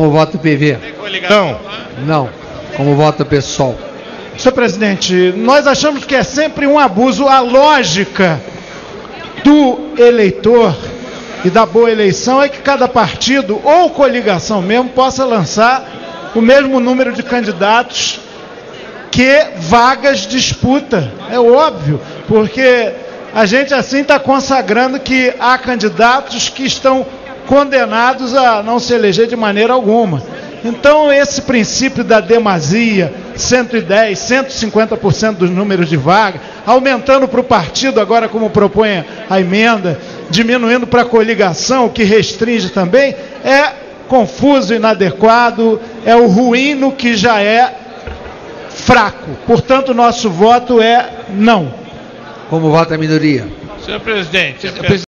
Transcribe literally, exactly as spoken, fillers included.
Como vota o P V? Não. Não. Como vota o PSOL? Senhor presidente, nós achamos que é sempre um abuso a lógica do eleitor e da boa eleição é que cada partido ou coligação mesmo possa lançar o mesmo número de candidatos que vagas disputa. É óbvio, porque a gente assim está consagrando que há candidatos que estão condenados a não se eleger de maneira alguma. Então, esse princípio da demasia, cento e dez, cento e cinquenta por cento dos números de vaga, aumentando para o partido, agora como propõe a emenda, diminuindo para a coligação, o que restringe também, é confuso, inadequado, é o ruim no que já é fraco. Portanto, nosso voto é não. Como vota a minoria? Senhor presidente,